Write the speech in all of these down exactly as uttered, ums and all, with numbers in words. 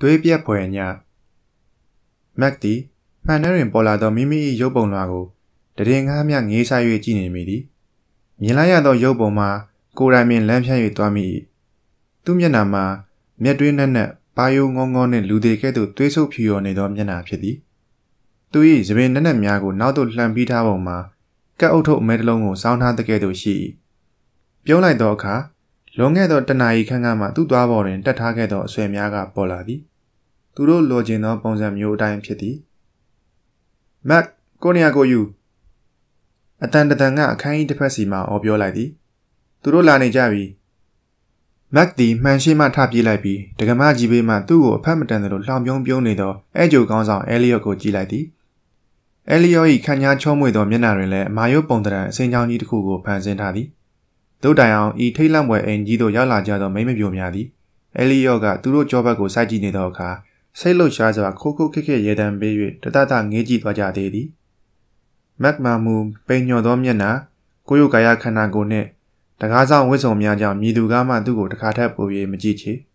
သွေးပြက်ဖွယ်ညမက်သည်မှန်ထဲတွင်ပေါ်လာသောမိမိ၏ရုပ်ပုံလွှာကိုတရင်ငှားမြငေးဆိုင်၍ကြည့်နေမိသည်မြင်လိုက်ရသောရုပ်ပုံမှာကိုယ်တိုင်ပင်လမ်းဖြန့်၍သွားမိ၏သူ့မျက်နှာမှာမျက်တွင်းနက်နက်ပါယိုငုံငုံနှင့်လူသေးကဲ့သို့သွေးဆုပ်ဖြူရော်နေသောမျက်နှာဖြစ်သည်သူ၏သပင်နက်နက်များကိုနောက်သို့လှန်ပြီးထားပုံမှာကပ်အုပ်ထုပ်အမဲတစ်လုံးကိုစောင်းထားတဲ့ကဲ့သို့ရှိ၏ပြုံးလိုက်သောအခါလွန်ခဲ့သောတနာရီခန့်ကမှသူ့သွားပေါ်တွင်တက်ထားခဲ့သောအဆွဲများကပေါ်လာသည်သူတို့လိုချင်သောပုံစံမျိုးအတိုင်းဖြစ်သည်မက်ကိုနေရာကိုယူအတန်တန်ကအခန်းကြီးတစ်ဖက်စီမှအော်ပြောလိုက်သည်သူတို့လာနေကြပြီမက်သည်မှန်ရှိမှထပြေးလိုက်ပြီးဒကမကြီးဘေးမှသူ့ကိုအဖက်မတန်သလိုလှောင်ပြုံးပြုံးနေသောအဲဂျိုကောင်းဆောင်အဲလီယော့ကိုကြည့်လိုက်သည်အဲလီယော့၏ခန့်ညားချောမွေ့သောမျက်နှာတွင်လည်းအမာရုပ်ပုံတံအစင်းချောင်းကြီးတစ်ခုကိုဖန်ဆင်းထားသည်တို့တိုင်အောင်ဤထိတ်လန့်ပွဲအိမ်ကြီးတို့ရောက်လာကြသောမိမပြိုများသည်အဲလီယော့ကသူတို့ကြောဘက်ကိုစိုက်ကြည့်နေသောအခါစိတ်လှုပ်ရှားစွာခိုးခိုးခက်ခက်ရေတံပေး၍တတတငေးကြည့်သွားကြသေးသည်မက်မာမူပိန်ညော်သောမျက်နှာကိုယ်ရုပ်ကာယခန္ဓာကိုယ်နှင့်တကားဆောင်ဝတ်စုံများကြောင့်မြည်သူကားမှသူ့ကိုတစ်ခါထပ်ပို၍မကြည့်ချေ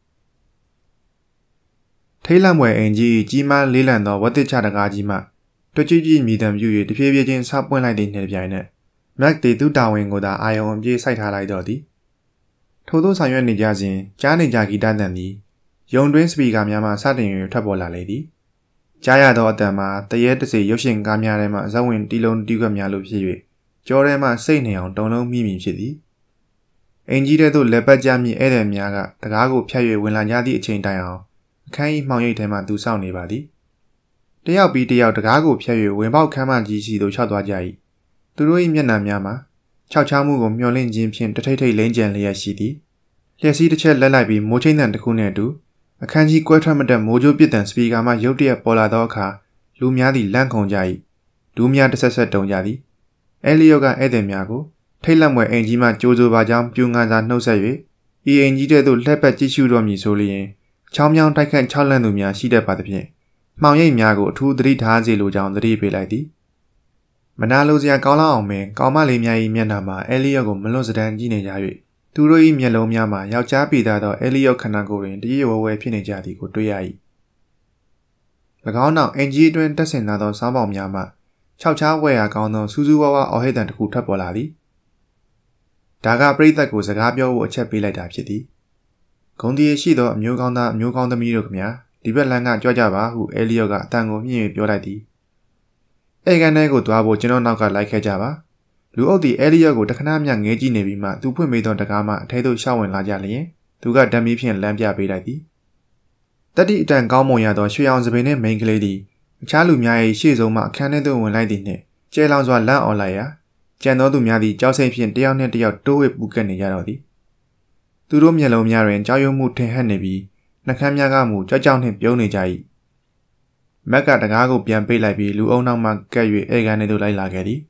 ထိတ်လန့်ပွဲအိမ်ကြီးကြီးမားလေးလံသောဝတ်တစ်ချတကားကြီးမှတွကြွကြည့်မြည်တံပြု၍တဖြည်းဖြည်းချင်းဆောက်ပွင့်လိုက်သည့်နှင့်ပြိုင်နက်မက်သည်သူ့တာဝန်ကိုသာအာယုံအပြည့်စိုက်ထားလိုက်တော့သည်ထို့သောဆောင်ရွက်နေကြစဉ်ကြားနေကြဂီတသံသည်ယုံတွင်းစပီကာများမှစတင်၍ထွက်ပေါ်လာလေသည်ကြားရသောအတန်မှာတရေတစေရုပ်ရှင်ကားများထဲမှဇဝင်တီလုံးတီးခွက်များလိုဖြစ်၍ကြောထဲမှစိတ်နေအောင်တုံလုံးမိမိဖြစ်သည်အင်ကြီးတဲ့သို့လက်ပတ်ကြမိဧည့်သည်များကတကားကိုဖြတ်၍ဝင်လာကြသည့်အချိန်တိုင်အောင်အခန်း၏မှောင်ရိပ်ထဲမှသူစောင့်နေပါသည်တယောက်ပြီးတယောက်တကားကိုဖြတ်၍ဝင်ပေါက်ခမ်းမကြီးစီသို့ခြောက်သွားကြ၏သူတို့၏မျက်နှာများမှာခြောက်ချားမှုကိုမျှော်လင့်ခြင်းဖြင့်တထိတ်ထိတ်လိမ့်ကျန်လျက်ရှိသည်လျှက်စီးတစ်ချက်လက်လိုက်ပြီးမိုးချိန်းတန်တစ်ခုနှင့်အတူအခန်းကြီးကွဲထွက်မတက်မိုးကြိုးပစ်တံစပီကာမှရုတ်တရက်ပေါ်လာသောအခါလူများသည်လန့်ခုန်ကြ၏ဒူးများတစ်ဆက်ဆက်တုံကြသည်အဲလီယော့ကဧည့်သည်များကိုထိတ်လန့်ွယ်အိမ်ကြီးမှကြိုးစိုးပါကြောင်းပြူငါစာနှုတ်ဆက်၍ဤအိမ်ကြီးတဲ့သို့လှည့်ပတ်ကြည့်ရှုတော်မူဆိုလျင်ချောင်းမြောင်းတိုက်ခတ်ခြောက်လန့်သူများရှိတတ်ပါသဖြင့်မှောင်ရိပ်များကိုအထူးသတိထားစေလိုကြောင်းသတိပေးလိုက်သည်မနာလိုစရာကောင်းလောက်အောင်ပင်ကောင်မလေးများ၏မျက်နှာမှာအဲလီယော့ကိုမလွတ်စတမ်းကြည့်နေကြ၍သူတို့၏မျက်လုံးများမှာယောက်ျားပေသားသောအဲလီယော့ခန္ဓာကိုယ်တွင်တရဝဲဝဲဖြစ်နေကြသည်ကိုတွေ့ရ၏၎င်းနောက်အင်ဂျီအတွင်းတက်ဆင်လာသောစောင်းပေါင်များမှခြောက်ချားဝဲရာကောင်းသောစူးစူးဝါးဝါအော်ဟစ်တံတစ်ခုထပ်ပေါ်လာသည်ဒါကပရိသတ်ကိုစကားပြောဖို့အချက်ပေးလိုက်တာဖြစ်သည်ဂုံတီရရှိသောအမျိုးကောင်းသားအမျိုးကောင်းသမီးတို့ခင်ဗျာဒီဘက်လမ်းကကြွကြပါဟုအဲလီယော့ကအတန်ကိုမြင့်၍ပြောလိုက်သည်အဲကန်ထဲကိုသွားဖို့ကျွန်တော်နောက်ကလိုက်ခဲ့ကြပါလူအုပ်သည်အဲလီယော့ကိုတခဏမျှငဲကြည့်နေပြီးမှသူဖွင့်ပေးသောတကားမှအထဲသို့ရှောက်ဝင်လာကြလျင်သူကဓာတ်မီးဖြင့်လမ်းပြပေးလိုက်သည်တတိအတန်ကောင်းမွန်ရသောရွှေအောင်စပင်နှင့်မိန်ကလေးသည်အခြားလူများ၏ရှေ့ဆုံးမှအခန်းထဲသို့ဝင်လိုက်သည်နှင့်ကျဲလောင်စွာလန့်အော်လိုက်ရာကြံသောသူများသည်ကြောက်စိတ်ဖြင့်တယောက်နှင့်တယောက်တိုးဝှက်ပူကက်နေကြတော့သည်သူတို့မျက်လုံးများတွင်ကြောက်ရွံ့မှုထင်ဟပ်နေပြီးနှာခမ်းများကမူကြောက်ကြောက်နှင့်ပြုံးနေကြ၏မက်ကတကားကိုပြန်ပိတ်လိုက်ပြီးလူအုံနောက်မှကပ်၍ဧကန်ထဲသို့လိုက်လာခဲ့သည်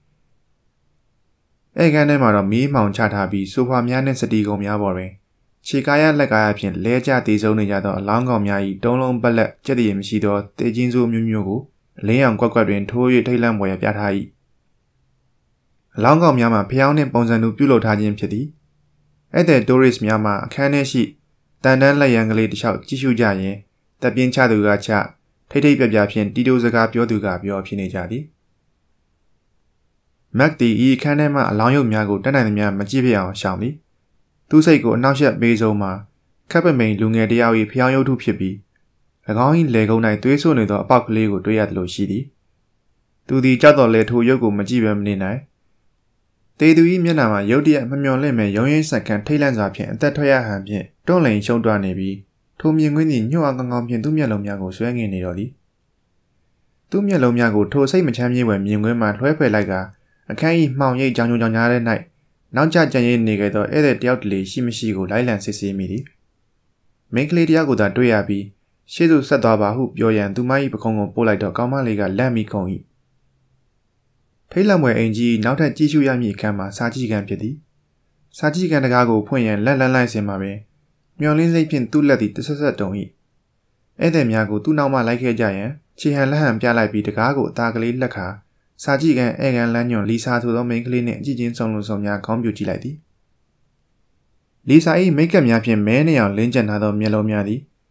ဧကန်ထဲမှာတော့မီးမှောင်ချထားပြီးဆိုဖာများနှင့်စတီကုံများပေါ်တွင်ခြေကားရလက်ကားရဖြင့်လဲကျသေးဆုံးနေကြသောအလောင်းကောင်များ၏တုံးလုံးပက်လက်ကြက်တည်မရှိသောတေချင်းစိုးမျိုးမျိုးကိုအလင်းရောင်ကွက်ကွက်တွင်ထိုး၍ထိတ်လန့်ပွေရပြထား၏အလောင်းကောင်များမှာဖျောင်းနှင့်ပုံစံတူပြုလုပ်ထားခြင်းဖြစ်သည်ဧည့်သည်တိုးရစ်များမှအခန်းထဲရှိတန်တန်းလက်ရန်ကလေးတစ်လျှောက်ကြည့်ရှုကြရင်တပ်ပြင်းချသူကချထိတ်ထိတ်ပြပြဖြင့်တီတိုစကားပြောသူကပြောဖြစ်နေကြသည်မက်သည်ဤအခန်းထဲမှအလောင်းရုပ်များကိုတက်နိုင်သမျှမကြည့်ပြအောင်ရှောင်သည်သူ့စိတ်ကိုအနှောက်အယှက်ပေးဆုံးမှာခပ်ပမိန်လူငယ်တယောက်၏ဖျောင်းရုပ်ထုဖြစ်ပြီး၎င်း၏လေကုန်း၌သွေးဆိုးနေသောအပေါက်ကလေးကိုတွေ့ရသလိုရှိသည်သူသည်ကြောက်တော်လဲထိုရုပ်ကိုမကြည့်ဘဲမနေနိုင်တေသူ၏မျက်နှာမှာရုတ်တရက်မမျှော်လင့်မဲ့ရုံရင်းဆန်ကန်ထိတ်လန့်စွာဖြင့်အသက်ထွက်ရဟန်ဖြင့်တွန့်လိန်ရှုံးတွနေပြီးထိုမြင်ကွင်းသည်ညှို့အားကောင်းကောင်းဖြင့်သူ့မျက်လုံးများကိုဆွဲငင်နေတော်သည်သူ့မျက်လုံးများကိုထိုစိတ်မချမ်းမြေ့ဝဲမြင်ကွင်းမှလွှဲဖယ်လိုက်ကအခန်း၏မှောင်ရိပ်ကြောင်ကြောင်ကြောင်ကြားထဲ၌နောက်ကျကြံရည်နေခဲ့သောဧည့်သည်တယောက်တလေရှိမရှိကိုလိုက်လံစစ်ဆေးမိသည်မိန်းကလေးတယောက်ကိုသာတွေ့ရပြီးရှေ့သို့ဆက်သွားပါဟုပြောရန်သူမ၏ပခုံးကိုပို့လိုက်တော့ကောင်မလေးကလန့်မိကုန်၏ထိတ်လန့်ွယ်အိမ်ကြီးနောက်ထပ်ကြည့်ရှုရမည့်အခန်းမှာစာကြည့်ခန်းဖြစ်သည်စာကြည့်ခန်းတကားကိုဖွင့်ရန်လက်လန်းလိုက်စင်မှာပင်မျောလင်းစိတ်ဖြင့်သူ့လက်သည်တဆက်ဆက်တုံ၏ဧည့်သည်များကိုသူ့နောက်မှလိုက်ခဲ့ကြရန်ခြေဟန်လက်ဟန်ပြလိုက်ပြီးတကားကိုအသားကလေးလက်ခါစာကြည့်ခန်းဧကန်လမ်းညွန်လီစာဆိုသောမိန်းကလေးနှင့်အကြည့်ချင်းစုံလုံးစုံများခေါင်းပြူကြည့်လိုက်သည်လီစာ၏မိတ်ကပ်များဖြင့်မဲနေအောင်လင်းကျန်ထားသောမျက်လုံးများသည်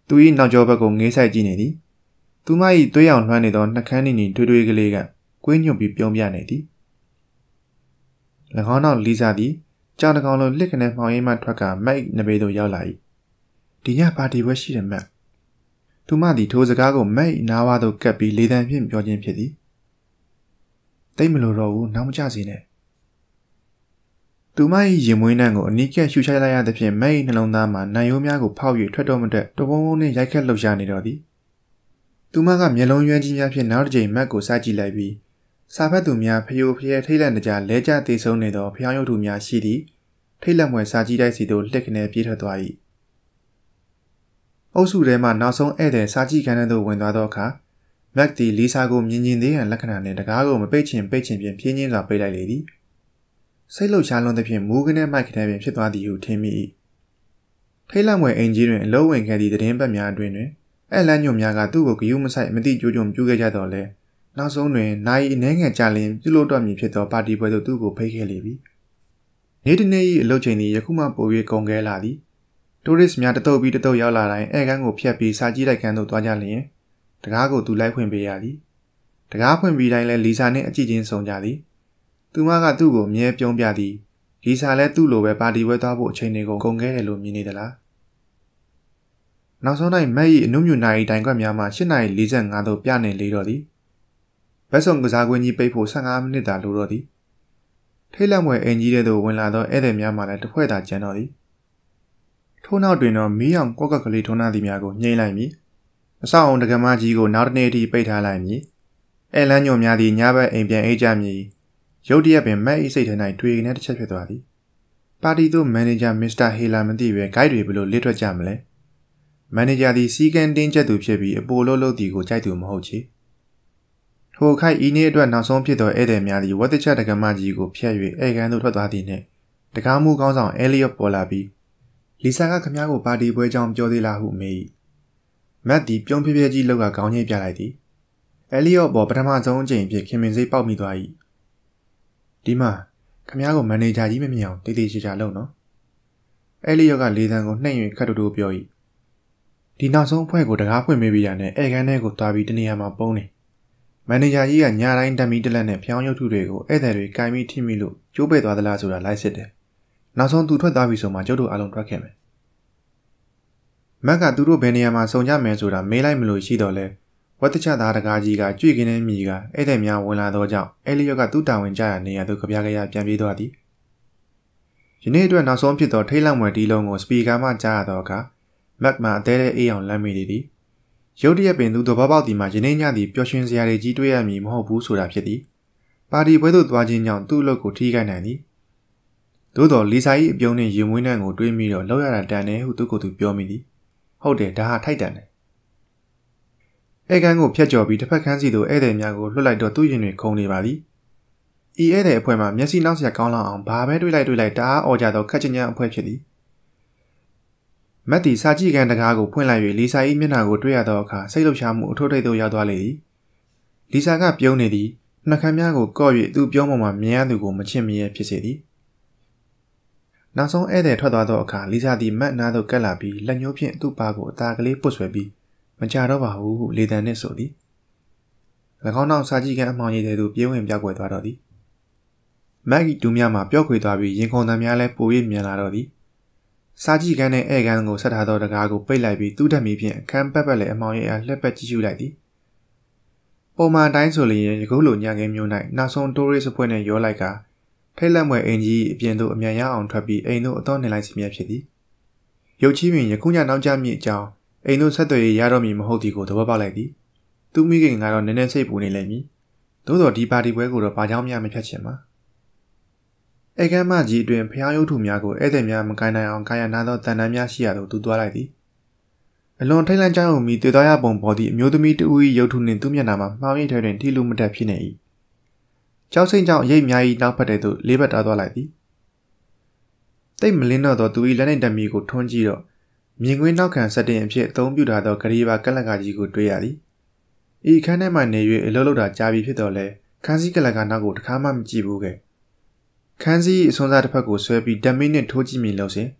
သူ၏နောက်ကျောဘက်ကိုငေးဆိုင်ကြည့်နေသည်သူမ၏သွေးရောင်လွှမ်းနေသောနှကန်းနီထွေးထွေးကလေးကကွေးညွတ်ပြီးပြုံးပြနေသည်၎င်းနောက်လီဆာသည်ကြောင်တကောင်လိုလစ်ကနေမှောင်ရိပ်မှထွက်ကမက်နဘေးသို့ရောက်လာ၏ဒီညပါတီပွဲရှိတယ်မက်သူမသည်ထိုစကားကိုမက်နားဝါသို့ကပ်ပြီးလေသံဖြင့်ပြောခြင်းဖြစ်သည်တိတ်မလို့တော့ဘူးနောက်မကျစေနဲ့သူမ၏ရင်မွေးနှံကိုအနီးကပ်ရှူချိုက်လိုက်ရသဖြင့်မက်၏နှလုံးသားမှာနံရိုးများကိုဖောက်၍ထွက်တော်မတက်တဝုံဝုံနှင့်ရိုက်ခတ်လှုပ်ရှားနေတော့သည်သူမကမျက်လုံးရွှဲကြီးများဖြင့်နောက်တစ်ကြိမ်မက်ကိုစားကြည့်လိုက်ပြီးစာဖတ်သူများဖျို့ဖျဲထိတ်လန့်တကြားလဲကျသေးဆုံးနေသောဖျောင်းရုပ်ထုများရှိသည့်ထိတ်လန့်မွယ်စာကြည့်တိုက်စီသို့လှစ်ကနေပြေးထွက်သွား၏အုပ်စုထဲမှနောက်ဆုံးဧည့်သည်စာကြည့်ခန်းထဲသို့ဝင်သွားသောအခါမက်သည်လီဆာကိုမြင်မြင်သေးရန်လက္ခဏာနှင့်တကားကိုမပိတ်ချင်ပိတ်ချင်ဖြင့်ဖြင်းချင်းစွာပိတ်လိုက်လေသည်စိတ်လှုပ်ရှားလွန်သဖြင့်မူးကနေမိုက်ခထဲပင်ဖြစ်သွားသည်ဟုထင်မိ၏ထိတ်လန့်မွယ်အင်ကြီးတွင်အလုံးဝင်ခဲ့သည့်သတင်းပတ်များအတွင်တွင်အဲလန်းညွန့်များကသူ့ကိုဂယုမဆိုင်မသိကြိုးကြုံပြုခဲ့ကြတော့လဲနောက်ဆုံးတွင်နိုင်အနှဲငယ်ကြလင်ပြုလို့တော့မည်ဖြစ်သောပါတီပွဲသို့သူ့ကိုဖိတ်ခဲ့လေပြီနေ့တစ်နေ့၏အလုပ်ချိန်သည်ယခုမှပို၍ကုန်ခဲလာသည်တိုရစ်များတတုပ်ပြီးတတုပ်ရောက်လာတိုင်းအဲကန်းကိုဖျက်ပြီးစာကြည့်တိုက်ခန်းသို့သွားကြလျင်တကားကိုသူလိုက်ဖွင့်ပေးရသည်တကားဖွင့်ပြီးတိုင်းလဲလီဆာနှင့်အကြည့်ချင်းဆုံကြသည်သူမကသူ့ကိုအမြဲပြုံးပြသည်လီဆာလည်းသူ့လိုပဲပါတီပွဲသွားဖို့အချိန်တွေကိုကုန်ခဲတယ်လို့မြင်နေသလားနောက်ဆုံးတိုင်းမက်၏အနုမြူနာရီတိုင်ခွက်များမှ၈နာရီ၄၅သို့ပြနေလေတော့သည်ဘက်ဆောင်ကစားကွင်းကြီးပိတ်ဖို့၁၅မိနစ်သာလိုတော့သည်ထိတ်လန့်မွယ်အင်ကြီးတဲ့သို့ဝင်လာသောဧည့်သည်များမှလည်းတစ်ဖွဲ့သာကျန်တော့သည်ထို့နောက်တွင်တော့မီးရောင်ကော့ကက်ကလေးထုံးနှံသည်များကိုညှိလိုက်မည်အဆောက်အုံတကမကြီးကိုနောက်တစ်နေ့အထိပိတ်ထားလိုက်မည်အဲလန်းညွန့်များသည်ညဘက်အိမ်ပြန်အိတ်ကြမည်ရုတ်တရက်ပင်မက်၏စိတ်ထဲ၌တွေကနေတစ်ချက်ဖြစ်သွားသည်ပါတီသို့မန်နေဂျာမစ္စတာဟေလာမသိပဲဂိုက်တွေဘလို့လစ်ထွက်ကြမလဲမန်နေဂျာသည်စီကန်းတင်းကျပ်သူဖြစ်ပြီးအပိုလို့လို့သည်ကိုကြိုက်သူမဟုတ်ချေထိုခိုက်ဤနေ့အတွက်နောက်ဆုံးဖြစ်သောဧည့်သည်များသည်ဝတ်တချတကမကြီးကိုဖျက်၍ဧကန်သို့ထွက်သွားသည်နှင့်တကားမှုကောင်းဆောင်အဲလီယော့ပေါ်လာပြီးလီဆာကခမည်းကိုပါတီပွဲကြောင်းပြောသေးလားဟုမေး၏မက်သည်ပြုံးပြပြကြီးလောက်ကခေါင်းညိတ်ပြလိုက်သည်အဲလီယော့ပေါ်ပထမဆုံးအကြိမ်ဖြစ်ခင်မင်စိတ်ပေါက်မိသွား၏ဒီမှာခမည်းကိုမန်နေဂျာကြီးမမြင်အောင်တေးသေးချာချာလုပ်နော်အဲလီယော့ကလေသံကိုနှိမ့်၍ခတ်တူတူပြော၏ဒီနောက်ဆုံးအဖွဲ့ကိုတကားဖွင့်ပေးပြီးရတဲ့ဧကန်ထဲကိုတွားပြီးတနေရာမှာပုံးနေမန်နေဂျာကြီးကညတိုင်းတက်မီတလက်နဲ့ဖျောင်းရုပ်ထုတွေကိုဧည့်သည်တွေကင်ပြီးထိမိလို့ကျိုးပဲ့သွားသလားဆိုတာလိုက်စစ်တယ်နောက်ဆုံးသူထွက်သွားပြီဆိုမှကျုပ်တို့အားလုံးထွက်ခဲ့မယ်မက်ကသူတို့ဘယ်နေရာမှာစုံကြမယ်ဆိုတာမေးလိုက်မလို့ရှိတော့လဲဝတ်တချသားတကားကြီးကကြွေကင်းနေမိကဧည့်သည်များဝင်လာတော့ကြောင့်အဲလီယော့ကသူ့တာဝန်ကျရာနေရာသို့ကြပြကြရပြန်ပြေးသွားသည်ယနေ့အတွက်နောက်ဆုံးဖြစ်သောထိတ်လန့်မွယ်ဒီလုံးကိုစပီကာမှကြားရတော့အခါမက်မှအသေးသေးအေးအောင်လမ်းမိသည်ရုတ်တရက်ပင်သူသဘောပေါက်သည်မှာယနေ့ညသည်ပျော်ရွှင်စရာတွေကြီးတွေ့ရမည်မဟုတ်ဘူးဆိုတာဖြစ်သည်ပါတီပွဲသို့သွားခြင်းကြောင့်သူ့အလုပ်ကိုထိခိုက်နိုင်သည်သို့တော်လီဆာ၏အပြုံးနှင့်ရင်မွေးနှံကိုတွေးမိတော့လောက်ရတာတန်တယ်ဟုသူကိုယ်သူပြောမိသည်ဟုတ်တယ်ဒါဟာထိုက်တန်တယ်အဲကန်းကိုဖျက်ကျော်ပြီးတစ်ဖက်ခန်းစီသို့ဧည့်သည်များကိုလွှတ်လိုက်တော့သူ့ရင်တွေခုန်နေပါသည်ဤဧည့်သည်အဖွဲ့မှာမျက်စိနောက်စရာကောင်းလောက်အောင်ဘာပဲတွေးလိုက်တွေးလိုက်တအားအော်ကြသောခက်ချင်ချင်အဖွဲ့ဖြစ်သည်မက်တီစာကြည့်ကန်တကားကိုဖွင့်လိုက်၍လီဆာ၏မျက်နှာကိုတွေ့ရသောအခါစိတ်လှုပ်ရှားမှုအထိုးထိပ်သို့ရောက်သွားလေသည်လီဆာကပြုံးနေသည်နှကမ်းများကိုကော့၍သူ့ပြုံးပေါ်မှမြင်ရသူကိုမချစ်မရဲဖြစ်စေသည်နောက်ဆုံးဧည့်သည်ထွက်သွားသောအခါလီဆာသည်မက်နားသို့ကပ်လာပြီးလက်ညှိုးဖြင့်သူ့ပါကိုအသာကလေးပုတ်ဆွဲပြီးမကြတော့ပါဘူးဟုလေတံနှင့်ဆိုသည်၎င်းနောက်စာကြည့်ကန်အမှောင်ရိပ်ထဲသို့ပြေးဝင်ပြောက်ွယ်သွားတော့သည်မက်၏ဒူးများမှာပျောက်ခွေသွားပြီးရင်ခုန်သံများလည်းပို၍မြန်လာတော့သည်စာကြည့်ခန်းနဲ့ဧကန်ကိုဆက်ထားသောတကားကိုပိတ်လိုက်ပြီးသူ့ဓာတ်မီဖြင့်အခန်းပတ်ပတ်လည်းအမောင်ရိပ်အားလှက်ပတ်ကြည့်ရှုလိုက်သည်ပုံမှန်တိုင်းဆိုလျင်ယခုလိုညခင်းမျိုး၌နောက်ဆုံးတိုးရစ်အဖွဲ့နဲ့ရောလိုက်ကထိတ်လန့်မွယ်အင်ကြီးအပြင်သို့အမြန်ရအောင်ထွက်ပြီးအိမ်သို့အတော့နေလိုက်စီမြဲဖြစ်သည်ရုပ်ချီးပင်ယခုညနောက်ကျမည့်အကြောင်းအိမ်သို့ဆက်သွယ်ရတော့မည်မဟုတ်သည်ကိုသဘောပေါက်လိုက်သည်သူမိခင်ကတော့နည်းနည်းစိတ်ပူနေလိမ့်မည်သို့တော်ဒီပါတီပွဲကိုတော့ဘာကြောင့်မှမဖြတ်ချင်ပါဧကန်မကြီးအတွင်ဖျားရုပ်ထုများကိုဧည့်သည်များမကိုင်းနိုင်အောင်ကာယနာသောတန်တန်းများရှိရသို့သူသွားလိုက်သည်အလွန်ထိတ်လန့်ကြောက်ရွံ့ပြီးတွေ့သွားရပုံပေါ်သည့်အမျိုးသမီးတဦး၏ရုပ်ထုနှင့်သူ့မျက်နှာမှာမှောင်ရိပ်ထဲတွင်ထိလူမတက်ဖြစ်နေ၏ကြောက်စိမ့်ကြောင့်ရိပ်များ၏နောက်ဖက်ထဲသို့လေးဘက်တားသွားလိုက်သည်တိတ်မလင်းတော့သောသူ၏လက်နှင့်ဓာတ်မီကိုထွန်းကြည့်တော့မြင်ကွင်းနောက်ခံစက်တင်အဖြစ်အသုံးပြုထားသောဂရီဘာကလက်ကကြီးကိုတွေ့ရသည်ဤခန်းထဲမှနေ၍အလုပ်လုပ်တာကြာပြီဖြစ်တော့လဲခန်းစည်းကလက်ကနောက်ကိုတစ်ခါမှမကြည့်ဘူးကဲခန်းစည်းအစွန်းစားတစ်ဖက်ကိုဆွဲပြီးဓာတ်မီနှင့်ထိုးကြည့်မိလို့စဉ်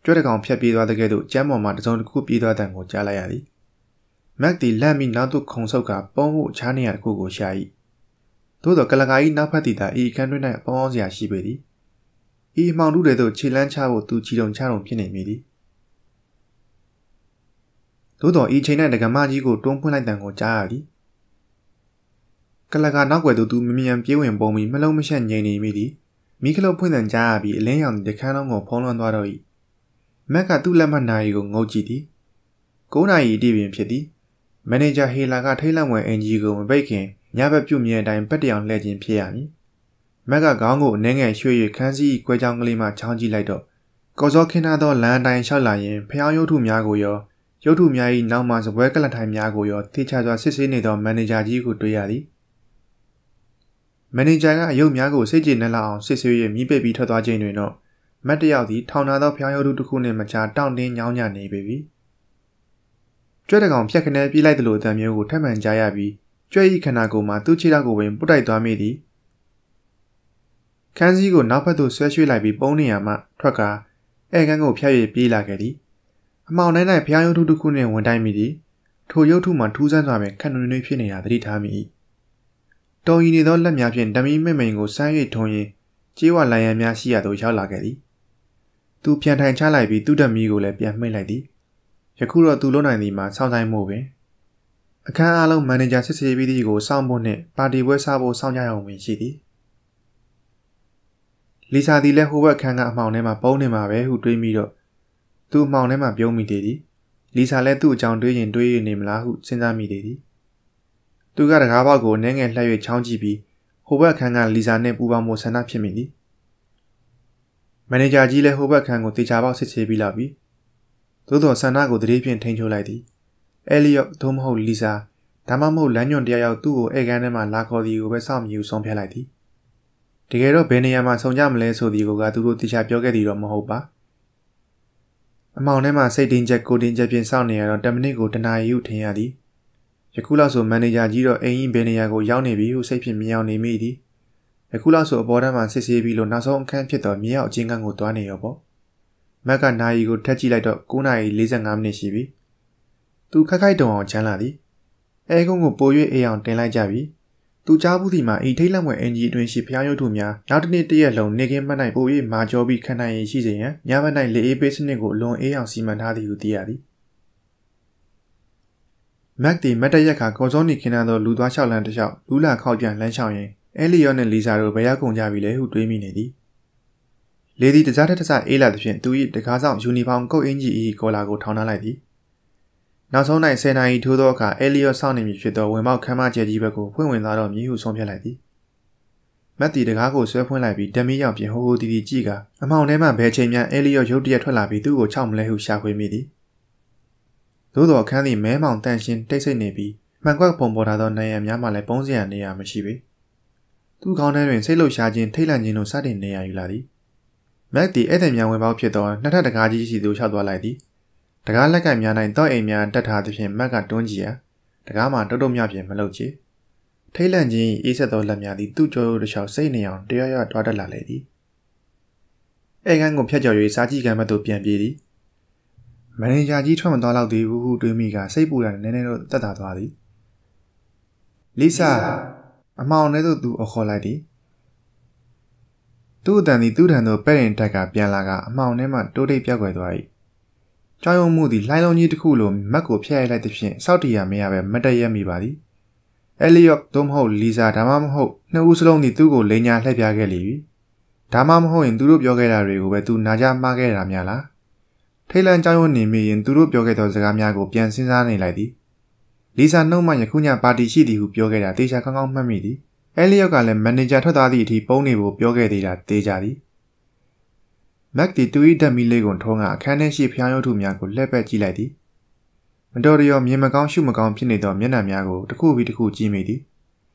ကြွက်တကောင်ဖြတ်ပြေးသွားတဲ့ကဲ့သို့ကျမ်းပေါ်မှာတစုံတစ်ခုပြေးသွားတဲ့ကိုကြားလိုက်ရသည်မက်သည်လန့်ပြီးနောက်သို့ခုန်ဆုတ်ကပုံးဖို့ချားနေရတစ်ခုကိုရှာ၏သို့သောကလကာ၏နောက်ဖက်သည်သာဤအခန်းတွင်၌ပေါင်းစရာရှိပေသည်ဤအမှောင်ထုတွေသို့ခြေလန်းချဖို့သူချီတုံချတုံဖြစ်နေမိသည်သို့သောဤချိန်၌ဒကမကြီးကိုတွန်းဖွင့်လိုက်တဲ့ကိုကြားရသည်ကလကာနောက်ွယ်သို့သူမမြန်ပြေးဝင်ပုံပြီးမလုံးမရှက်ငြိမ်နေမိသည်မိခလုတ်ဖွင့်တဲ့ကြားရပြီးအလင်းရောင်တခန်းလုံးကိုဖုံးလွှမ်းသွားတော့၏မက်ကသူ့လက်မှတ်နာရီကိုငုတ်ကြည့်သည်၉နာရီအတိပင်ဖြစ်သည်မန်နေဂျာဟေလာကထိတ်လန့်ဝင်အင်ဂျီကိုမပိတ်ခင်ညဘက်ပြုတ်မြဲအတိုင်းပက်တရောင်လှည့်ခြင်းဖြစ်ရမည်မက်ကခေါင်းကိုအနှဲငယ်ရွှေ့၍ခန်းစည်းခွဲချောင်းကလေးမှချောင်းကြည့်လိုက်တော့ကော်စောခင်းထားသောလမ်းအတိုင်းလျှောက်လာရင်ဖျောင်းရုပ်ထုများကိုရောရုပ်ထုများ၏နောက်မှစပွဲကလထိုင်များကိုရောထိချစွာစစ်ဆေးနေသောမန်နေဂျာကြီးကိုတွေ့ရသည်မန်နေဂျာကအယုတ်များကိုစိတ်ကြည်နှက်လောက်အောင်စစ်ဆေး၍မိပိတ်ပြီးထွက်သွားခြင်းတွင်တော့မတ်တယောက်သည်ထောင်ထားသောဖျောင်းရုပ်ထုတစ်ခုနှင့်မချတောင့်တင်းညောင်းညနေပေပြီကျွဲတကောင်ဖြတ်ခနဲပြေးလိုက်သလိုအသံမျိုးကိုထပ်မံကြားရပြီးကျွဲ၏ခန္ဓာကိုယ်မှာသူ့ခြေထောက်ကိုပင်ပုတ်တိုက်သွားမိသည်ခန်းစည်းကိုနောက်ဘက်သို့ဆွဲရွှေ့လိုက်ပြီးပုံးနေရမှထွက်ကာအဲကန်းကိုဖျက်၍ပြေးလာခဲ့သည်အမောင်ထဲ၌ဖျားရုပ်ထုတစ်ခုနှင့်ဝင်တိုက်မိသည်ထိုရုပ်ထုမှာထူးဆန်းစွာပင်ခက်နွေနွေဖြစ်နေတာသတိထားမိ၏တော်ရီနေသောလက်များဖြင့်ဓမီမိမိန်ကိုစမ်း၍ထုံရင်ကြေးဝလိုင်ရန်များရှိရသို့ရောက်လာခဲ့သည်သူပြန်ထိုင်ချလိုက်ပြီးသူ့ဓမီကိုလည်းပြန်မှိတ်လိုက်သည်ယခုတော့သူလုံးနိုင်သည်မှာစောင့်ဆိုင်မှုပင်အခန်းအားလုံးမန်နေဂျာစစ်ဆေးပြီးသည်ကိုစောင့်ဖို့နှင့်ပါတီပွဲစားဖို့စောင့်ကြရအောင်ပင်ရှိသည်လီဆာသည်လည်းဟိုဘက်ခန်းကအမှောင်ထဲမှာပုံနေမှာပဲဟုတွေးမိတော့သူအမှောင်ထဲမှာပြုံးမိသေးသည်လီဆာလည်းသူ့အကြောင်းတွေးရင်တွေးရနေမလားဟုစဉ်းစားမိသေးသည်သူကတကားပေါက်ကိုနည်းငယ်လှည့်၍ချောင်းကြည့်ပြီးဟိုဘက်ခန်းကလီဆာနှင့်ပူပေါင်းမှုဆန္ဒဖြစ်မိသည်မန်နေဂျာကြီးလည်းဟိုဘက်ခန်းကိုတေချာပေါက်စစ်ဆေးပြီးလာပြီသို့သောဆန္ဒကိုတတိဖြင့်ထိန်းချုပ်လိုက်သည်အဲလီယော့သို့မဟုတ်လီဆာဒါမှမဟုတ်လမ်းညွန်တယောက်ယောက်သူ့ကိုဧကန်ထဲမှာလာခေါ်သည်ကိုပဲစောင့်မြည်ဟုဆုံးဖြတ်လိုက်သည်တကယ်တော့ဘယ်နေရာမှာဆုံကြမလဲဆိုသည်ကိုကသူတို့တေချာပြောခဲ့သည်တော့မဟုတ်ပါအမောင်ထဲမှာစိတ်တင်းချက်ကိုတင်းချက်ဖြင့်စောင့်နေရတော့tenမိနစ်ကိုတနာရီဟုထင်ရသည်ယခုလောက်ဆိုမန်နေဂျာကြီးတော့အိမ်ကြီးဘယ်နေရာကိုရောက်နေပြီဟုစိတ်ဖြင့်မြင်အောင်နေမိသည်ယခုလောက်ဆိုအပေါ်ထပ်မှာစစ်ဆေးပြီးလို့နောက်ဆုံးအခန်းဖြစ်သောမြေရောက်အချင်းကန်းကိုတွားနေရောပေါ့မက်ကနာရီကိုထက်ကြည့်လိုက်တော့၉နာရီ၄၅မိနစ်ရှိပြီသူခက်ခိုက်တုံအောင်ချမ်းလာသည်အဲကုန်းကိုပို၍အေးအောင်တင်လိုက်ကြပြီသူကြားဘူးဒီမှာအိထိတ်လက်မွယ်အင်ဂျီအတွင်းရှိဖျားရုပ်ထုများနောက်တစ်နေ့တရက်လုံးနေကင်းမတ်၌ပို၍မာကျော်ပြီးခံနိုင်ရရှိစေရန်ညဘက်၌လေအေးပေးစနစ်ကိုအလွန်အေးအောင်စီမံထားသည်ဟုသိရသည်မက်သည်မတ်တရက်ခါကော်စောနီခင်းသောလူသွားလျှောက်လန်းတစ်လျှောက်လူလာခောက်ပြန်လမ်းလျှောက်ရင်အဲလီယောနှင့်လီဆာတို့ဘယ်ရောက်ကုန်ကြပြီလဲဟုတွေးမိနေသည်လေသည်တစားထက်တစားအေးလာသဖြင့်သူ၏တကားဆောင်ယူနီဖောင်းကုတ်အင်ဂျီ၏ကော်လာကိုထောင်ထားလိုက်သည်နောက်ဆုံး၌ဆယ်နာရီထိုးသောအခါအဲလီယောစောင့်နေမည်ဖြစ်သောဝင်ပေါက်ခမ်းမကျဲကြီးဘက်ကိုဖွင့်ဝင်သွားတော့မည်ဟုဆုံးဖြတ်လိုက်သည်မက်သည်တကားကိုဆွဲဖွင့်လိုက်ပြီးဓမီရောက်ပြင်ဟိုဟိုတီတီကြည့်ကအမောင်ထဲမှဘယ်ချိန်မှအဲလီယောရုတ်တရက်ထွက်လာပြီးသူ့ကိုချောက်မလဲဟုရှာဖွေမိသည်သို့သောအခန်းသည်မဲမောင်တန့်ရှင်းတိတ်ဆိတ်နေပြီးမှန်ကွက်ပုံပေါ်ထားသောနိုင်ရန်များမှလည်းပုံးစရာနေရာမရှိပေသူ့ခေါင်းထဲတွင်စိတ်လှုပ်ရှားခြင်းထိတ်လန့်ခြင်းတို့စတင်နေရယူလာသည်မက်သည်ဧည့်သည်များဝင်ပေါက်ဖြစ်သောနှစ်ထပ်တကားကြီးစီသို့လျှောက်သွားလိုက်သည်တကားလက်ကင်များ၌တောက်အိမ်များတက်ထားသဖြင့်မက်ကတွန်းကြည့်ရာတကားမှာတုတ်တုတ်မြပြင်မလုပ်ချေထိတ်လန့်ခြင်းအေးဆက်သောလက်များသည်သူ့ကြောရိုးတစ်လျှောက်စိတ်နေအောင်တရရတွားတက်လာလေသည်အဲကန်းကိုဖျက်ကျော်၍စားကြည့်ကံဘက်သို့ပြန်ပြေးသည်မန်နေဂျာကြီးထွက်မသွားတော့သေးဘူးဟုတွေးမိကစိတ်ပူတာနည်းနည်းတော့တက်တာသွားသည်လီဆာအမောင်ထဲသို့သူအခေါ်လိုက်သည်သူ့အတန်သည်သူ့ထံသို့ပဲ့ရင်တက်ကပြန်လာကအမောင်ထဲမှတိုးတိတ်ပြောက်ွယ်သွား၏ကြောင်ယုံမှုသည်လှိုင်းလုံးကြီးတစ်ခုလိုမက်ကိုဖျက်ရိုက်လိုက်သဖြင့်စောက်တရမရပဲမတ်တရက်မိပါသည်အဲလီယော့သို့မဟုတ်လီဆာဒါမှမဟုတ်နှစ်ဦးစလုံးသည်သူ့ကိုလိန်ညာလှည့်ပြခဲ့လေပြီဒါမှမဟုတ်ရင်သူတို့ပြောခဲ့တာတွေကိုပဲသူနာကြားမှားခဲ့တာများလားထိတ်လန့်ကြောင်ယုံနေမိရင်သူတို့ပြောခဲ့သောစကားများကိုပြန်စဉ်းစားနေလိုက်သည်လီဆာနှုတ်မှယခုညပါတီရှိသည်ဟုပြောခဲ့တာတေချာကောင်းကောင်းမှတ်မိသည်အဲလီယော့ကလည်းမန်နေဂျာထွက်သွားသည့်အထိပုံးနေဖို့ပြောခဲ့သေးတာတေးကြသည်မက်တီတူ၏ဓမီလေးကိုထုံးကအခန်းထဲရှိဖျားရုပ်ထုများကိုလှည့်ပတ်ကြည့်လိုက်သည်မတော်တရောမြင်မကောင်းရှုမကောင်းဖြစ်နေသောမျက်နှာများကိုတစ်ခုပြီးတစ်ခုကြည့်မိသည်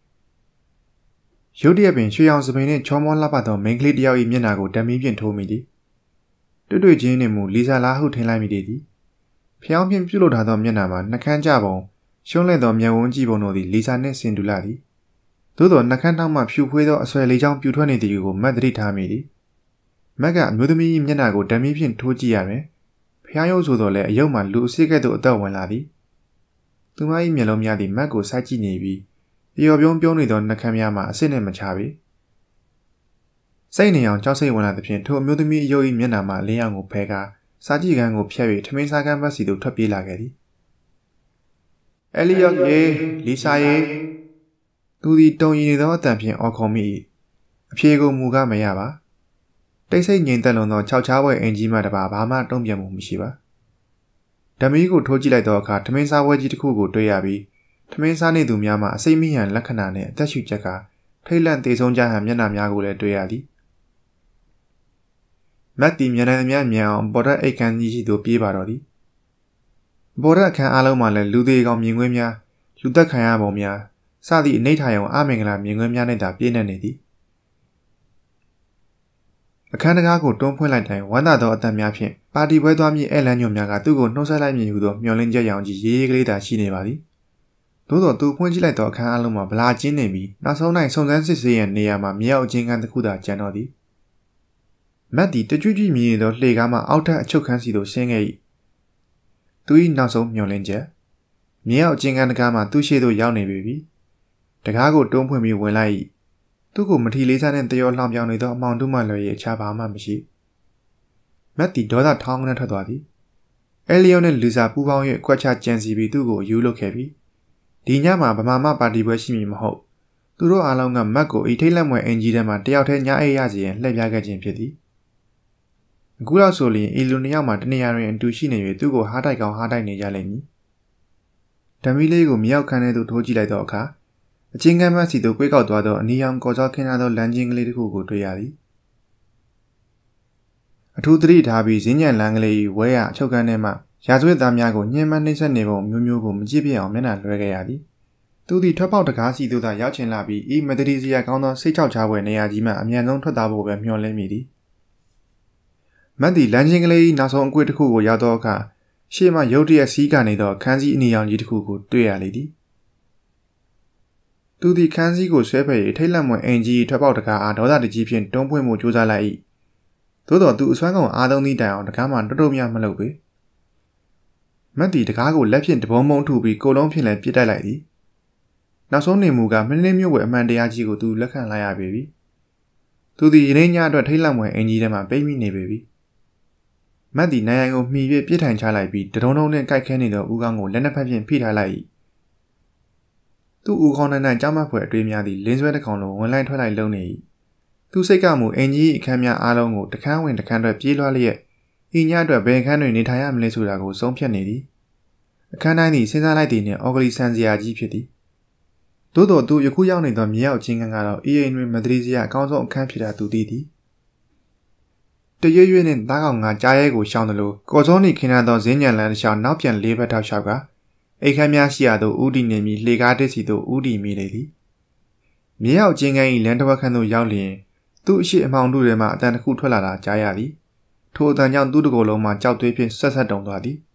ရုတ်တရက်ပင်ရွှေရောင်စပင်နှင့်ချောမောလှပသောမိန်းကလေးတစ်ယောက်၏မျက်နှာကိုဓမီဖြင့်ထိုးမိသည်တွေ့တွေ့ချင်းနှင့်မူလီဆာလာဟုထင်လိုက်မိသည်ဖျောင်းဖြင့်ပြုတ်လုထားသောမျက်နှာမှာနှကန်းကြပုံရှုံးလဲသောမျက်ဝန်းကြည့်ပုံတို့သည်လီဆာနှင့်ဆင်တူလာသည်သို့သောနှကန်းထောက်မှဖြူဖွေးသောအဆွဲလေးချောင်းပြူထွက်နေသည်ကိုမက်သတိထားမိသည်မက်ကအမျိုးသမီး၏မျက်နှာကိုဓမီဖြင့်ထိုးကြည့်ရတွင်ဖျားရုပ်ဆိုတော့လေအယုတ်မှလူအစစ်ကဲ့သို့အသက်ဝင်လာသည်သူမ၏မျက်လုံးများသည်မတ်ကိုစိုက်ကြည့်နေပြီးပျော်ပြုံးပြုံးနေသောနှာခမ်းများမှာအစစ်နှင့်မချပေစိတ်နေအောင်ကြောက်စိတ်ဝင်လာသဖြင့်ထိုအမျိုးသမီးအယုတ်၏မျက်နှာမှာလင်းရောင်ကိုဖဲကားစားကြည့်ကန်းကိုဖျက်၍ထမင်းစားကန်းဘက်စီသို့ထွက်ပြေးလာခဲ့သည်အဲလီယော့ရေလီဆာရေသူသည်တုံရီနေသောအတန်ဖြင့်အော်ခေါ်မိ၏အဖြေကိုမူကားမရပါတိတ်ဆိတ်ငြိမ်သက်လွန်သောခြောက်ချားပွဲအင်ကြီးမှတပါဘာမှတုံ့ပြန်မှုမရှိပါဓမီကိုထိုးကြည့်လိုက်သောအခါထမင်းစားပွဲကြီးတစ်ခုကိုတွေ့ရပြီးထမင်းစားနေသူများမှအစိမ့်မိဟန်လက္ခဏာနှင့်အသက်ရှူချက်ကထိတ်လန့်သေဆုံးကြဟန်မျက်နှာများကိုလည်းတွေ့ရသည်မတ်တီမျက်နှာများမြန်အောင်ပေါ်ရက်အိတ်ခမ်းကြီးရှိသို့ပြေးပါတော့သည်ပေါ်ရက်အခန်းအားလုံးမှာလည်းလူသေးကောင်မြင်ကွင်းများလူသက်ခံရပုံများစသည့်အနိဋ္ဌာယုံအမင်္ဂလာမြင်ကွင်းများနဲ့သာပြည့်နှက်နေသည်အခန်းတကားကိုတွန်းဖွင့်လိုက်တိုင်းဝမ်းသာသောအသက်များဖြင့်ပါတီပွဲသွားမည့်ဧည့်လမ်းညွှန်များကသူ့ကိုနှုတ်ဆက်လိုက်မည်ဟုသောမျှော်လင့်ချက်ရောင်ကြီးရေးရေးကလေးသာရှိနေပါသည်သို့သောသူဖွင့်ကြည့်လိုက်သောအခန်းအလုံးမှာဗလာကျင်းနေပြီးနောက်ဆုံး၌စုံစမ်းစစ်ဆေးရန်နေရာမှာမြေအောက်အချင်းကန်းတစ်ခုသာကျန်တော့သည်မတ်သည်တကြွကြွမြည်နေသောလှေကားမှအောက်ထပ်အချုပ်ခန်းစီသို့ဆင်းခဲ့၏သူ၏နောက်ဆုံးမျှော်လင့်ချက်မြေအောက်အချင်းကန်းတကားမှသူ့ရှေ့သို့ရောက်နေပြီတကားကိုတွန်းဖွင့်ပြီးဝင်လိုက်၏သူ့ကိုမထီလေးစားနဲ့တရောလှောင်ပြောင်နေသောအမောင်တို့မှလွယ်၍အခြားဘာမှမရှိမတ်သည်ဒေါသထောင်းကနေထွက်သွားသည်အဲလီယိုနှင့်လူစာပူးပေါင်း၍ကွက်ချကြံစီပြီးသူ့ကိုအယူလုပ်ခဲ့ပြီးဒီညမှာဗမာမပါတီပွဲရှိမည်မဟုတ်သူတို့အားလုံးကမတ်ကိုဤထိတ်လက်မွယ်အင်ကြီးထဲမှာတယောက်တည်းညအိပ်ရစီရင်လှည့်ပြခဲ့ခြင်းဖြစ်သည်အခုတော့ဆိုရင်ဤလူနှစ်ယောက်မှတနေရာတွင်အတူရှိနေ၍သူ့ကိုဟားတိုက်ကောင်းဟားတိုက်နေကြလိမ့်မည်ဓမီလေးကိုမြောက်ခန်းထဲသို့ထိုးကြည့်လိုက်သောအခါအချင်းကမ်းမစီသို့ကွေးကောက်သွားသောအနီရောင်ကော်ကြောခင်းထားသောလမ်းချင်းကလေးတစ်ခုကိုတွေ့ရသည်အထူးသတိထားပြီးဈဉ္ဉံလမ်းကလေးဝဲရအချုပ်ခန်းထဲမှရာဇဝတ်သားများကိုညှဉ်းပန်းနှိပ်စက်နေပုံမျိုးမျိုးကိုမကြည့်ပြအောင်မျက်နှာလွှဲခဲ့ရသည်သူသည်ထွက်ပေါက်တကားစီသို့သာရောက်ချင်လာပြီးဤမတတိစရာကောင်းသောစိတ်ချောက်ချပွဲနေရာကြီးမှအမြန်ဆုံးထွက်သွားဖို့ပဲမျှော်လင့်မိသည်မတ်သည်လမ်းချင်းကလေးနောက်ဆုံးအကွေ့တစ်ခုကိုရောက်သောအခါရှေ့မှရုတ်တရက်စီးကနေသောခန်းစည်းအနီရောင်ကြီးတစ်ခုကိုတွေ့ရလေသည်သူသည်ခန်းစည်းကိုဆွဲဖယ်၍ထိတ်လန့်မွန်အင်ကြီးထွက်ပေါက်တကားအားဒေါသတကြီးဖြင့်တွန်းပွင့်မှုကြိုးစားလိုက်၏သို့တော်သူအစွမ်းကုန်အားသုံးသည့်တိုင်အောင်တကားမှတော်တော်များမလုပ်ပေမတ်သည်တကားကိုလက်ဖြင့်တဘုံဘုံထူပြီးကိုလုံးဖြင့်လည်းပြစ်တိုက်လိုက်သည်နောက်ဆုံးနေမူကမင်းလေးမျိုးဝဲအမှန်တရားကြီးကိုသူလက်ခံလိုက်ရပေပြီသူသည်ရင်းညအတွက်ထိတ်လန့်မွန်အင်ကြီးထဲမှပိတ်မိနေပေပြီမတ်သည်နိုင်ရိုင်ကိုမှီ၍ပြစ်ထိုင်ချလိုက်ပြီးတဒုံဒုံနှင့်ကိုက်ခဲနေသောဦးခေါင်းကိုလက်နှစ်ဖက်ဖြင့်ဖိထားလိုက်၏သူ့ဦးခေါင်း၌ကြောက်မက်ဖွယ်အတွေးများသည်လင်းဆွဲတစ်ကောင်လိုဝင်လိုက်ထွက်လိုက်လုံးနေ၏သူစိတ်ကမူအင်ကြီးအခန်းများအားလုံးကိုတခန်းဝင်တခန်းတွဲပြေးလွှားလျက်ဤညအတွက်ဘယ်အခန်းတွင်နေထိုင်ရမလဲဆိုတာကိုဆုံးဖြတ်နေသည်အခန်းတိုင်းသည်စဉ်းစားလိုက်သည်နှင့်အော်ဂလီဆန်စရာကြီးဖြစ်သည်သို့တော်သူယခုရောက်နေသောမြေအောက်ချင်းကန်းကတော့အီအိမ်တွင်မဒရီစရာအကောင်းဆုံးအခန်းဖြစ်တာသူသိသည်တရွေ့ရွေ့နှင့်သားကောင်ငါကြားရဲကိုရှောင်းသလိုကော်စောနီခင်းထားသောဈဉ္ဉံလန်းတစ်လျှောက်နောက်ပြန်လေးဘက်ထောက်လျှောက်ကအိတ်ခမ်းများရှိရာသို့ဦးတည်နေပြီးလှေကားတစ်စီသို့ဦးတည်မိလေသည်မြေအောက်ချင်းကန်း၏လမ်းတစ်ဝက်ခန့်သို့ရောက်လျင်သူ့အရှိအမောင်တို့ထဲမှအတန်တစ်ခုထွက်လာတာကြားရသည်ထိုအတန်ကြောင့်သူ့တကိုယ်လုံးမှကြောက်သွေးဖြင့်ဆက်ဆက်တုန်သွားသည်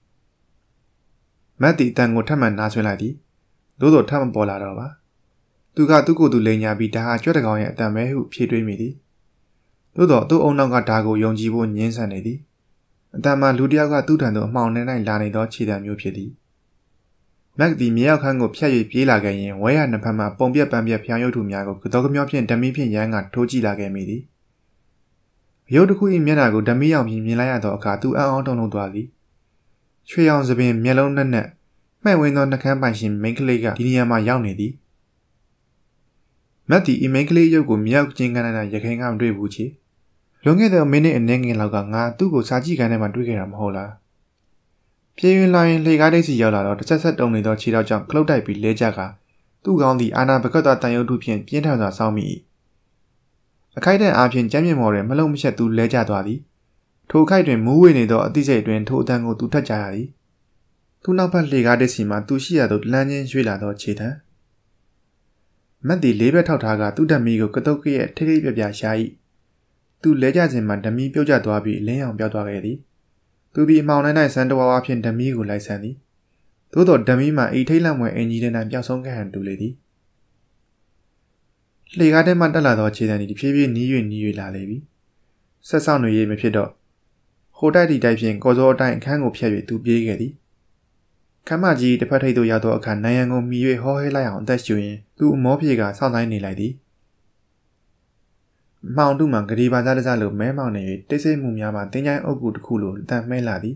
မတ်တီအတန်ကိုထပ်မံနားဆွဲလိုက်သည်သို့တော်ထပ်မပေါ်လာတော့ပါသူကသူ့ကိုယ်သူလိန်ညာပြီးဒါဟာကြွက်တကောင်ရဲ့အတန်ပဲဟုဖြေတွေးမိသည်သို့တော်သူ့အုံနောက်ကဓာကိုယုံကြည်ဖို့ညှင်းဆန်နေသည်အတန်မှလူတစ်ယောက်ကသူ့ထံသို့အမှောင်နှဲ၌လာနေသောခြေတံမျိုးဖြစ်သည်မက်သည်မြေအောက်ခန်းကိုဖြတ်၍ပြေးလာခဲ့ရင်ဝဲရနှစ်ဖက်မှပုံပြက်ပန်းပြက်ဖျောင်းရုပ်ထုများကိုကတော့ကမျောဖြင့်ဓမီဖြင့်ရမ်းကထိုးကြည့်လာခဲ့မိသည်ရုပ်တစ်ခု၏မျက်နှာကိုဓမီရောင်ဖြင့်မြင်လိုက်ရသောအခါသူအံ့ဩတုန်လှုပ်သွားသည်ရွှေရောင်စပင်မျက်လုံးနဲ့နဲ့မှဲ့ဝင်းသောနှကန်းပိုင်ရှင်မိန်းကလေးကဒီနေရာမှာရောက်နေသည်မက်သည်ဤမိန်းကလေးရုပ်ကိုမြေအောက်ချင်းကန်း၌ရခိုင်ကမတွေ့ဘူးချေလွန်ခဲ့သောမိနစ်အနည်းငယ်လောက်ကငါသူ့ကိုစာကြည့်ခန်းထဲမှာတွေ့ခဲ့တာမဟုတ်လားပြေးရင်လာရင်လှေကားတိတ်စီရောက်လာတော့တစ်ဆက်ဆက်တုံနေသောခြေထောက်ကြောင့်ခလုတ်တိုက်ပြီးလဲကျကသူ့ကောင်းသည်အာနာပကတ်သောတန်ရုပ်ထုဖြင့်ပြင်းထန်စွာဆောင်းမိ၏အခိုက်အတန့်အားဖြင့်ကြမ်းမြင့်မော်တွင်မလုံးမချက်သူလဲကျသွားသည်ထိုခိုက်တွင်မူးဝေနေသောအသိစိတ်တွင်ထိုအတန်ကိုသူထက်ကြရသည်သူနောက်ဘက်လှေကားတိတ်စီမှသူရှိရသောလမ်းချင်းရွေ့လာသောခြေထံမတ်သည်လေးဘက်ထောက်ထားကသူ့ဓမီကိုကတုတ်ကရဲ့ထိထိပြပြရှာ၏သူလဲကျခြင်းမှဓမီပြုတ်ကျသွားပြီးအလင်းရောင်ပြောက်သွားခဲ့သည်သူသည်အမောင်၌၌စံတဝါဝါဖြင့်ဓမီကိုလိုက်ဆန်းသည်သို့တော်ဓမီမှာအိထိတ်လန့်မွယ်အင်ကြီးထဲ၌ပျောက်ဆုံးခဲ့ဟန်တူလေသည်လှေကားထဲမှတက်လာသောခြေတံသည်တဖြည်းဖြည်းနီး၍နီး၍လာလေပြီဆက်ဆောက်နေရမဖြစ်တော့ဟဟိုတိုက်တီတိုက်ဖြင့်ကော်စောအတိုင်းအခန်းကိုဖျက်၍သူပြေးခဲ့သည်ခမ်းမကြီးတစ်ဖက်ထိပ်သို့ရောက်သောအခါနိုင်ရန်ကိုမှီ၍ဟောဟဲလိုက်အောင်အသက်ရှူရင်းသူ့အမောပြေကစောင့်တိုင်းနေလိုက်သည်မောင်တုမှဂရီဘာသားတစားလိုမဲမောင်နေ၍တိတ်ဆိတ်မှုများမှတင်းချိုင်းအုပ်ကူတစ်ခုလိုတန်မှဲလာသည်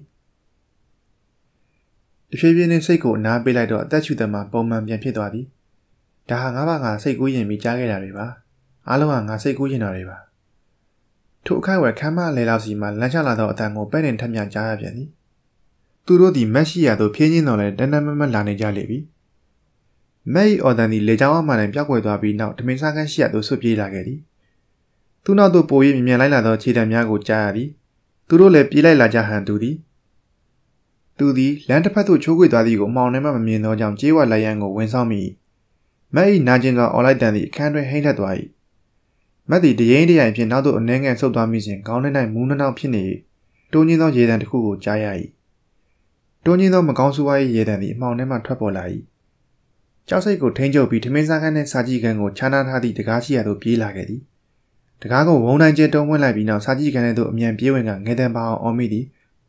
တဖြည်းဖြည်းနဲ့စိတ်ကိုအနားပေးလိုက်တော့အသက်ရှူသမားပုံမှန်ပြန်ဖြစ်သွားသည်ဒါဟာငါးပါးငါစိတ်ကူးရင်ပြီးကြားခဲ့တာတွေပါအားလုံးကငါစိတ်ကူးရင်တာတွေပါထိုအခါဝယ်ခမ်းမလဲလောက်စီမှလမ်းချလာသောအတန်ကိုပဲ့တင်ထက်မြကြားရပြန်သည်သူတို့သည်မက်ရှိရာသို့ဖြင်းချင်းတော်လဲတန်းတန်းမမလာနေကြလေပြီမက်၏အော်တန်သည်လေကြောင်းအမှန်နဲ့ပျောက်ကွယ်သွားပြီးနောက်တမင်စားခန်းရှိရာသို့ဆွပြေးလာခဲ့သည်သူနောက်သို့ပို၍မြင်မြန်လိုက်လာသောခြေတံများကိုကြားရသည်သူတို့လည်းပြေးလိုက်လာကြဟန်တူသည်သူသည်လမ်းတစ်ဖက်သို့ချိုးကွေသွားသည်ကိုမှောင်ထဲမှမမြင်သောကြောင့်ကြေးဝါလက်ရန်ကိုဝင်ဆောင်မိမက်၏နာကျင်သောအော်လိုက်တန်သည်အခန်းတွင်ဟိမ့်ထက်သွား၏မက်သည်တရင်တရိုင်ဖြင့်နောက်သို့အနှဲငယ်ဆုတ်သွားမိစဉ်ခေါင်းထဲ၌မူးနှောက်ဖြစ်နေတိုးညင်းသောရေတံတစ်ခုကိုကြားရ၏တိုးညင်းသောမကောင်းဆိုးဝါး၏ရေတံသည်အမှောင်ထဲမှထွက်ပေါ်လာ၏ကြောက်စိတ်ကိုထိန်းချုပ်ပြီးထမင်းစားခန်းနှင့်စာကြည့်ခန်းကိုခြားနားထားသည့်တကားရှိရာသို့ပြေးလာခဲ့သည်တကားကိုဝုန်းတိုင်းကျတုံးဝင်လိုက်ပြီးနောက်စာကြည့်ခန်းထဲသို့အမြန်ပြေးဝင်ကငယ်တံပါအောင်အော်မိသည်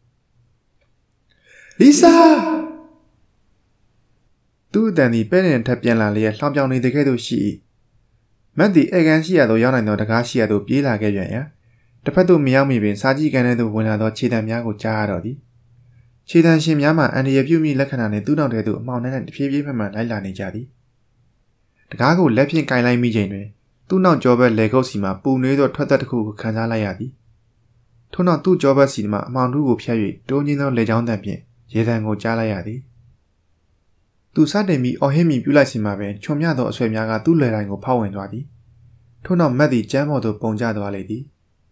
လီဆာသူ့အတန်သည်ပဲ့တင်ထပ်ပြန်လာလျက်လှောင်ပြောင်နေတဲ့ကဲ့သို့ရှိ၏မက်သည်အေကန်ရှိရာသို့ရောက်နိုင်သောတကားရှိရာသို့ပြေးလာခဲ့ပြန်ရာတစ်ဖက်သို့မရောက်မီပင်စာကြည့်ခန်းထဲသို့ဝင်လာသောခြေတံများကိုကြားရတော့သည်ခြေတံရှင်များမှအန္တရာယ်ပြုမိလက္ခဏာနှင့်သူ့နောက်ထဲသို့အမှောင်ထဲ၌တဖြည်းဖြည်းမှန်မှန်လိုက်လာနေကြသည်တကားကိုလက်ဖြင့်ကင်လိုက်မိချိန်တွင်သူ့နောက်ကြောဘက်လေကုပ်စီမှပူနွေးသောထွက်သက်တစ်ခုကိုခံစားလိုက်ရသည်ထို့နောက်သူ့ကြောဘက်စီမှအမှောင်ထုကိုဖျက်၍တိုးညင်းသောလေချောင်းတံဖြင့်ရေတံကိုကြားလိုက်ရသည်သူစတင်ပြီးအော်ဟစ်မိပြုလိုက်စီမှပင်ခြုံမြသောအဆွဲများကသူ့လေတိုင်းကိုဖောက်ဝင်သွားသည်ထို့နောက်မက်သည်ကျမ်းပေါ်သို့ပုံကျသွားလေသည်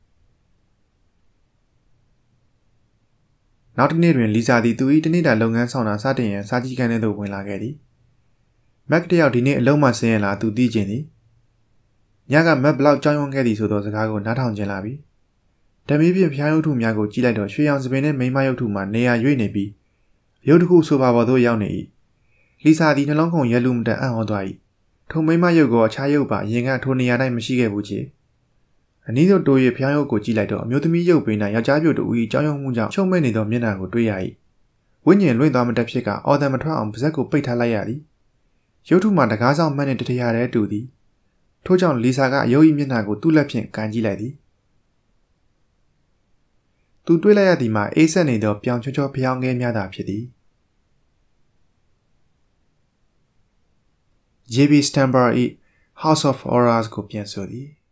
နောက်တစ်နေ့တွင်လီဆာသည်သူ၏တနေ့တာလုပ်ငန်းဆောင်တာစတင်ရန်စာကြည့်ခန်းထဲသို့ဝင်လာခဲ့သည်မက်တယောက်ဒီနေ့အလုံးမဆင်းရလာသူသိကျင်သည်ညကမက်ဘလောက်ကြောင်ရွံ့ခဲ့သည်ဆိုသောစကားကိုနားထောင်ကျင်လာပြီဓမီဖြင့်ဖျားရုပ်ထုများကိုကြည့်လိုက်တော့ရွှေရောင်စပင်နှင့်မိန်းမရုပ်ထုမှနေရာရွေ့နေပြီးရုပ်တစ်ခုဆိုပါပေါ်သို့ရောက်နေ၏လီဆာသည်နှလုံးခုန်ရဲလူမတန်အံ့ဩသွား၏ထိုမိန်းမရုပ်ကိုအခြားရုပ်ပါအရင်ကထိုနေရာ၌မရှိခဲ့ဘူးချေအနည်းဆုံးတိုး၍ဖျားရုပ်ကိုကြည့်လိုက်တော့အမျိုးသမီးရုပ်ပင်၌ယောက်ျားပြို့တူ၏ကြောင်ရွံ့မှုကြောင့်ချုံမဲ့နေသောမျက်နှာကိုတွေ့ရ၏ဝိညာဉ်လွင့်သွားမတတ်ဖြစ်ကအော်တန်မထွက်အောင်ပါးစပ်ကိုပိတ်ထားလိုက်ရသည်ရုပ်ထုမှတကားဆောင်မှတ်နှင့်တထရာတည်းတူသည်ထို့ကြောင့်လီဆာကအယုတ်၏မျက်နှာကိုသူ့လက်ဖြင့်ကန်ကြည့်လိုက်သည်သူတွေ့လိုက်ရသည်မှာအေးဆက်နေသောပြောင်ချောချောဖျောင်းငယ်များသာဖြစ်သည် ဂျေ ဘီ Stamper ၏ House of Horrors ကိုပြန်ဆိုသည်